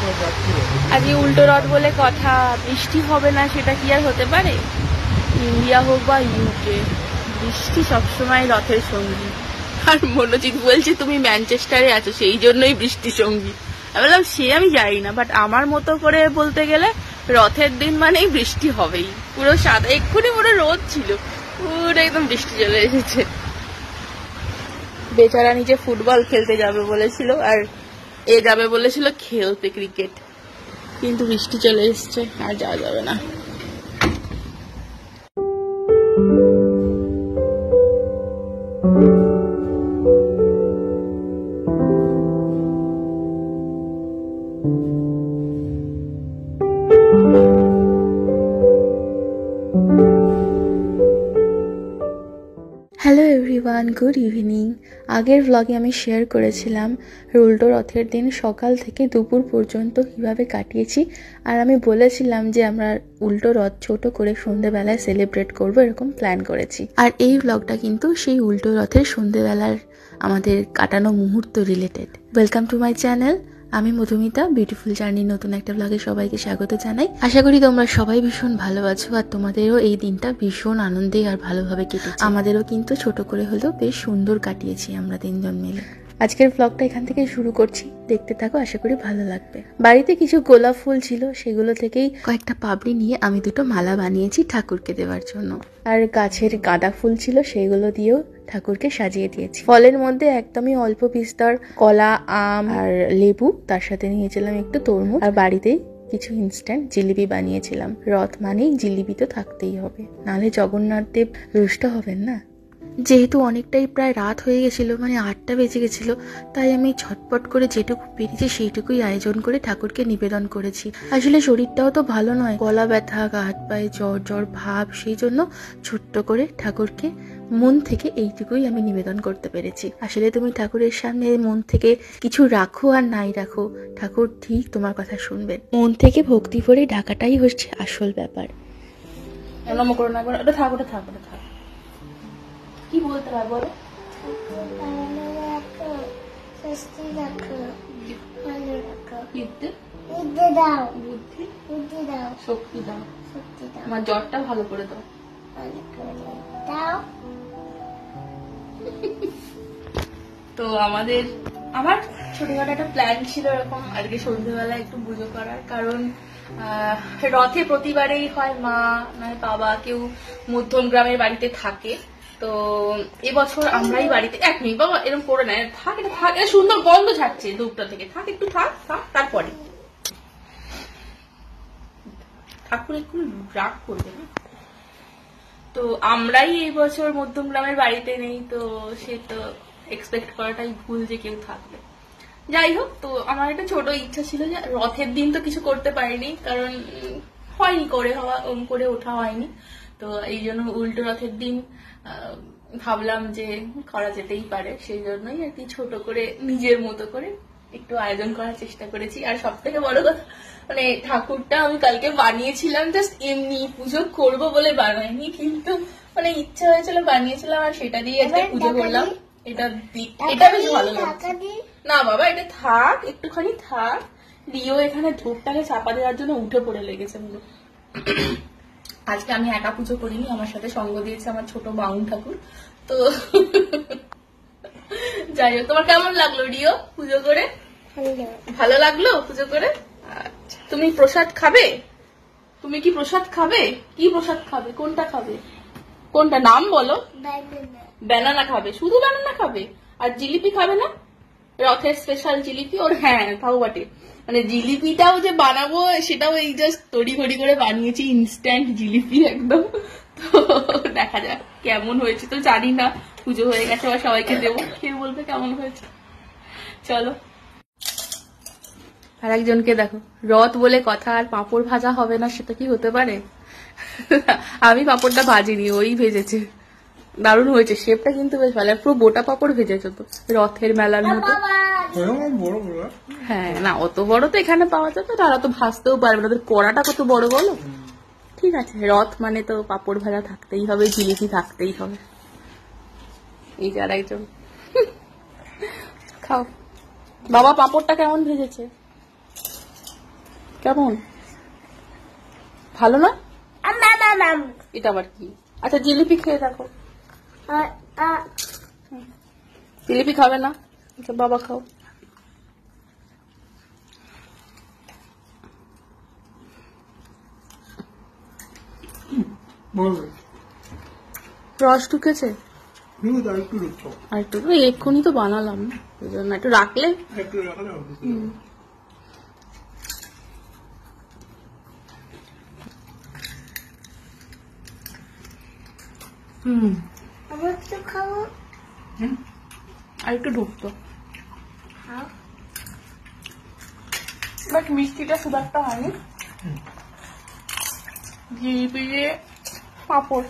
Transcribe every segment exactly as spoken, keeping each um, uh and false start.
আজকে উল্টো রথ বলে কথা, বৃষ্টি হবে না সেটা কি আর হতে পারে? ইন্ডিয়া হোক বা ইউকে, বৃষ্টি সবসময় রথের সঙ্গী। আর মনোজিৎ বলছে তুমি ম্যানচেস্টারে আছো সেই জন্যই বৃষ্টি সঙ্গী। আমি বললাম সে আমি জানি না, বাট আমার মতো করে বলতে গেলে রথের দিন মানেই বৃষ্টি হবেই। পুরো সাদা, এক্ষুনি পুরো রোদ ছিল, পুরো একদম বৃষ্টি চলে এসেছে। বেচারা নিচে ফুটবল খেলতে যাবে বলেছিল, আর এ যাবে বলেছিল খেলতে ক্রিকেট, কিন্তু বৃষ্টি চলে এসছে, আর যাওয়া যাবে না। Hello everyone, good evening. আগের ব্লগে আমি শেয়ার করেছিলাম উল্টো রথের দিন সকাল থেকে দুপুর পর্যন্ত কিভাবে কাটিয়েছি, আর আমি বলেছিলাম যে আমরা উল্টো রথ ছোট করে সন্ধ্যেবেলায় সেলিব্রেট করব, এরকম প্ল্যান করেছি। আর এই ব্লগটা কিন্তু সেই উল্টো রথের সন্ধ্যেবেলার আমাদের কাটানো মুহূর্ত related. Welcome to my channel, আমি মধুমিতা। বিউটিফুল জার্নি নতুন একটা ব্লগে সবাইকে স্বাগত জানাই। আশা করি তোমরা সবাই ভীষণ ভালো আছো, আর তোমাদেরও এই দিনটা ভীষণ আনন্দে আর ভালোভাবে কেটেছে। আমাদেরও কিন্তু ছোট করে হলেও বেশ সুন্দর কাটিয়েছি আমরা তিনজন মিলে। আজকের ব্লগটা এখান থেকে শুরু করছি, দেখতে থাকো, আশা করি ভালো লাগবে। বাড়িতে কিছু গোলাপ ফুল ছিল, সেগুলো থেকেই কয়েকটা পাপড়ি নিয়ে আমি দুটো মালা বানিয়েছি ঠাকুরকে দেওয়ার জন্য। আর গাছের গাঁদা ফুল ছিল, সেগুলো দিয়েও ঠাকুরকে সাজিয়ে দিয়েছি। ফলের মধ্যে একদমই অল্প বিস্তর কলা, আম আর লেবু, তার সাথে নিয়েছিলাম একটু তরমুজ, আর বাড়িতেই কিছু ইনস্ট্যান্ট জিলিপি বানিয়েছিলাম। রথ মানেই জিলিপি তো থাকতেই হবে, নাহলে জগন্নাথ দেব রুষ্ট হবেন না। যেহেতু অনেকটাই প্রায় রাত হয়ে গেছিল, মানে আটটা বেজে গেছিল, তাই আমি ছটপট করে যেটুকু পেরেছি সেইটুকুই আয়োজন করে ঠাকুরকে নিবেদন করেছি। আসলে শরীরটাও তো ভালো নয়, গলা ব্যথা, গা হাত পায়ে জ্বর জ্বর ভাব, সেই জন্য ছোট্ট করে ঠাকুরকে মন থেকে এইটুকুই আমি নিবেদন করতে পেরেছি। আসলে তুমি ঠাকুরের সামনে মন থেকে কিছু রাখো আর নাই রাখো, ঠাকুর ঠিক তোমার কথা শুনবেন। মন থেকে ভক্তি ভরে ঢাকাটাই হচ্ছে আসল ব্যাপার। ওটা থাক, ওটা থাক, ওটা থাক। কি বলতে হয় বলো? শক্তি দাও, আমার জ্বরটা ভালো করে দাও। তো আমাদের আমার ছোটখাটো একটা প্ল্যান ছিল এরকম, আজকে সন্ধ্যেবেলা একটু পুজো করার। কারণ আহ রথে প্রতিবারেই হয় মা নয় বাবা কেউ মধ্যম গ্রামের বাড়িতে থাকে, তো এবছর আমরাই বাড়িতে। এক মিনিট বাবা, এরকম করে নেয়, থাক, এটা থাক, সুন্দর গন্ধ ছাড়ছে ধূপটা থেকে, থাক একটু থাক থাক তারপরে ঠাকুর একটু রাগ করবে না। তো আমরাই এই বছর মধ্যম গ্রামের বাড়িতে নেই, তো সে তো এক্সপেক্ট করাটাই ভুল যে কেউ থাকবে। যাই হোক, তো আমার একটা ছোট ইচ্ছা ছিল যে রথের দিন তো কিছু করতে পারিনি, কারণ হয়নি, করে হওয়া করে ওঠা হয়নি। তো এই জন্য উল্টো রথের দিন ভাবলাম যে করা যেতেই পারে, সেই জন্যই আর কি ছোট করে নিজের মতো করে একটু আয়োজন করার চেষ্টা করেছি। আর সব থেকে বড় কথা, মানে ঠাকুরটা আমি কালকে বানিয়েছিলাম জাস্ট এমনি পুজো করবো বলে বানাইনি, কিন্তু মানে ইচ্ছা হয়েছিল বানিয়েছিলাম, আর সেটা দিয়ে একটা পুজো করলাম। এটা এটা বেশ ভালো লাগছে। না বাবা, এটা থাক, একটুখানি থাক। রিও এখানে ধূপটাকে চাপা দেওয়ার জন্য উঠে পড়ে লেগেছে। আজকে আমি একা পুজো করিনি, আমার সাথে সঙ্গ দিয়েছে আমার ছোট বাউন ঠাকুর। তো যাই হোক, তোমার কেমন লাগলো রিও পুজো করে? ভালো লাগলো পুজো করে? আচ্ছা, তুমি প্রসাদ খাবে? তুমি কি প্রসাদ খাবে? কি প্রসাদ খাবে? কোনটা খাবে? কোনটা নাম বলো? ব্যানানা খাবে? শুধু ব্যানানা খাবে? আর জিলিপি খাবে না? রথের স্পেশাল জিলিপি ওর। হ্যাঁ তাও বটে, মানে জিলিপিটাও যে বানাবো সেটাও এই জাস্ট তড়ি ঘড়ি করে বানিয়েছি, ইনস্ট্যান্ট জিলিপি একদম। তো দেখা যাক কেমন হয়েছে, তো জানি না। পুজো হয়ে গেছে, আবার সবাইকে দেবো, কেউ বলবে কেমন হয়েছে। চলো। আর একজনকে দেখো, রথ বলে কথা, আর পাঁপড় ভাজা হবে না সেটা কি হতে পারে? আমি পাঁপড়টা ভাজিনি, ওই ভেজেছে। দারুণ হয়েছে, শেপটা কিন্তু বেশ ভালো, পুরো গোটা পাঁপড় ভেজেছে তো, রথের মেলার মতো। হ্যাঁ না, অত বড় তো এখানে পাওয়া যাবে, তারা তো ভাজতেও পারবে না, ওদের কড়াটা কত বড় বলো। ঠিক আছে, রথ মানে তো পাঁপড় ভাজা থাকতেই হবে, জিলিপি থাকতেই হবে। এই যে আর একজন, খাও। বাবা পাঁপড়টা কেমন ভেজেছে? কেমন, ভালো না? এটা আবার কি? আচ্ছা জিলিপি খেয়ে দেখো। জিলিপি খাবে না? আচ্ছা বাবা খাও। রস ঢুকেছে আর একটু, এক্ষুনি তো বানালাম, ওই জন্য একটু রাখলে। হুম আর একটু ঢুকতো, বাট মিষ্টিটা শুধু একটা হয়নি। জিলিপি দিয়ে পাঁপড়।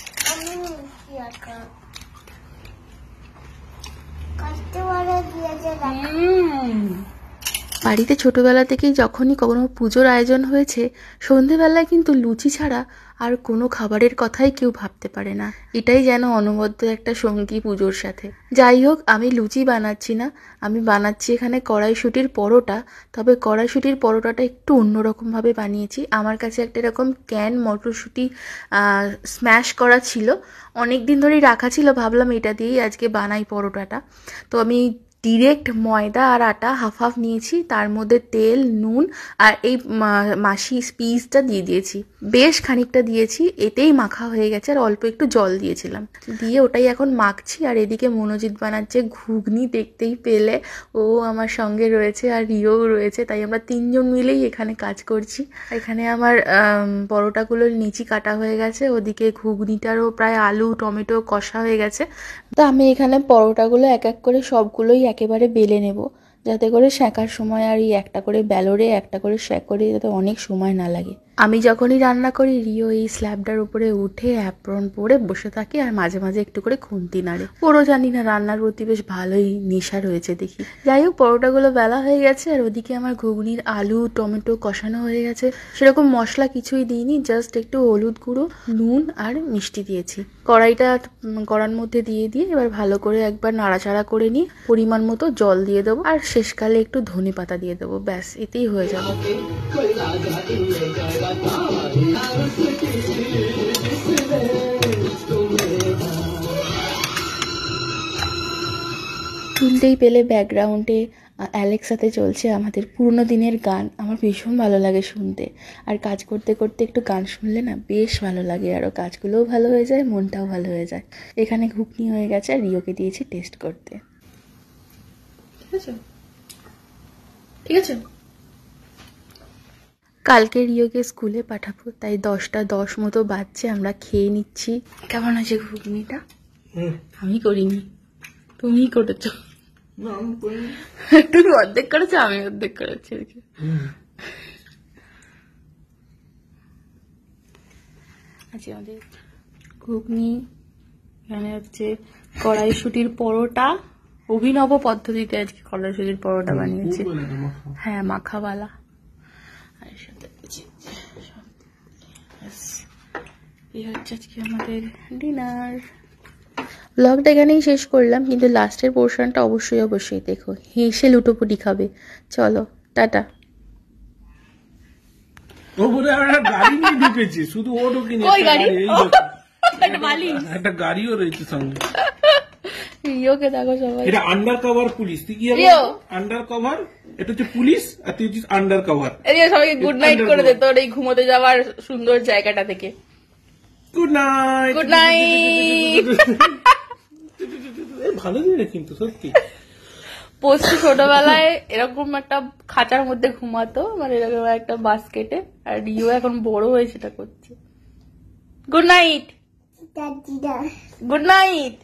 বাড়িতে ছোটবেলা থেকেই যখনই কোনো পুজোর আয়োজন হয়েছে, সন্ধেবেলায় কিন্তু লুচি ছাড়া আর কোনো খাবারের কথাই কেউ ভাবতে পারে না। এটাই যেন অনবদ্য একটা সঙ্গী পুজোর সাথে। যাই হোক, আমি লুচি বানাচ্ছি না, আমি বানাচ্ছি এখানে কড়াইশুঁটির পরোটা। তবে কড়াইশুঁটির পরোটাটা একটু অন্যরকমভাবে বানিয়েছি। আমার কাছে একটা এরকম ক্যান মটরশুঁটি স্ম্যাশ করা ছিল, অনেক দিন ধরেই রাখা ছিল, ভাবলাম এটা দিয়েই আজকে বানাই পরোটাটা। তো আমি ডিরেক্ট ময়দা আর আটা হাফ হাফ নিয়েছি, তার মধ্যে তেল, নুন আর এই মাসি পিসটা দিয়ে দিয়েছি, বেশ খানিকটা দিয়েছি, এতেই মাখা হয়ে গেছে। আর অল্প একটু জল দিয়েছিলাম, দিয়ে ওটাই এখন মাখছি। আর এদিকে মনোজিৎ বানাচ্ছে ঘুগনি, দেখতেই পেলে ও আমার সঙ্গে রয়েছে আর রিও রয়েছে, তাই আমরা তিনজন মিলেই এখানে কাজ করছি। এখানে আমার পরোটাগুলোর নিচি কাটা হয়ে গেছে, ওদিকে ঘুগনিটারও প্রায় আলু টমেটো কষা হয়ে গেছে। তো আমি এখানে পরোটাগুলো এক এক করে সবগুলোই একেবারে বেলে নেব, যাতে করে সেঁকার সময় আর এই একটা করে বেলরে একটা করে সেঁক করে যাতে অনেক সময় না লাগে। আমি যখনই রান্না করি, রিও এই স্ল্যাবটার উপরে উঠে অ্যাপ্রন পরে বসে থাকে আর মাঝে মাঝে একটু করে খুন্তি নাড়ে। ওরও জানি না রান্নার প্রতি বেশ ভালোই নেশা রয়েছে দেখি। যাই হোক, পরোটাগুলো বেলা হয়ে গেছে আর ওদিকে আমার ঘুগনির আলু টমেটো কষানো হয়ে গেছে। সেরকম মশলা কিছুই দিইনি, জাস্ট একটু হলুদ গুঁড়ো, নুন আর মিষ্টি দিয়েছি। কড়াইটা কড়ার মধ্যে দিয়ে দিয়ে এবার ভালো করে একবার নাড়াচাড়া করে নিই, পরিমাণ মতো জল দিয়ে দেবো আর শেষকালে একটু ধনে পাতা দিয়ে দেবো, ব্যাস এতেই হয়ে যাবে। শুনতেই পেলে ব্যাকগ্রাউন্ডে অ্যালেক্সাতে চলছে আমাদের পুরনো দিনের গান। আমার ভীষণ ভালো লাগে শুনতে, আর কাজ করতে করতে একটু গান শুনলে না বেশ ভালো লাগে, আরও কাজগুলোও ভালো হয়ে যায়, মনটাও ভালো হয়ে যায়। এখানে ঘুগনি হয়ে গেছে আর রিওকে দিয়েছি টেস্ট করতে। ঠিক আছে ঠিক আছে কালকে রিওকে স্কুলে পাঠাবো, তাই দশটা দশ মতো বাজছে, আমরা খেয়ে নিচ্ছি। কেমন আছে ঘুগনিটা? আমি করিনি, তুমিই করেছো। তুমি অর্ধেক করেছো, আমি অর্ধেক করেছি। আচ্ছা, আমাদের ঘুগনি, এখানে হচ্ছে কড়াইশুঁটির পরোটা, অভিনব পদ্ধতিতে আজকে কড়াইশুঁটির পরোটা বানিয়েছি। হ্যাঁ, মাখাওয়ালা। আর সাথে এই হচ্ছে আজকে আমাদের ডিনার। ব্লগটা এখানেই শেষ করলাম, কিন্তু লাস্টের পোর্শনটা অবশ্যই অবশ্যই দেখো, হেসে লুটোপুটি খাবে। চলো টাটা। গাড়ি নিয়ে ঢুকেছে, শুধু ও ঢুকিনি, একটা গাড়িও রয়েছে সঙ্গে। রিওকে দেখো সবাই, এটা আন্ডার কভার পুলিশ। তুই কি আন্ডার কভার? এটা হচ্ছে পুলিশ আর তুই হচ্ছিস আন্ডার কভার। সবাইকে গুড নাইট করে দে তোর এই ঘুমোতে যাওয়ার সুন্দর জায়গাটা থেকে। Good night. Good night. ভালো দিনে কিন্তু সত্যি। পোস্টু ছোটবেলায় এরকম একটা খাঁচার মধ্যে ঘুমাতো, মানে এরকম একটা বাস্কেটে, আর রিও এখন বড় হয়ে সেটা করছে। Good night. Good night.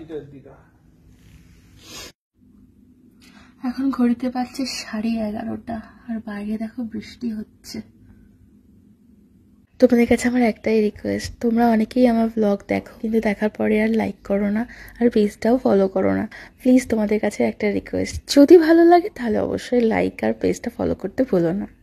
এখন ঘড়িতে পাচ্ছে সাড়ে এগারোটা আর বাইরে দেখো বৃষ্টি হচ্ছে। তোমাদের কাছে আমার একটাই রিকোয়েস্ট, তোমরা অনেকেই আমার ব্লগ দেখো কিন্তু দেখার পরে আর লাইক করো না আর পেজটাও ফলো করো না। প্লিজ তোমাদের কাছে একটা রিকোয়েস্ট, যদি ভালো লাগে তাহলে অবশ্যই লাইক আর পেজটা ফলো করতে ভুলো না।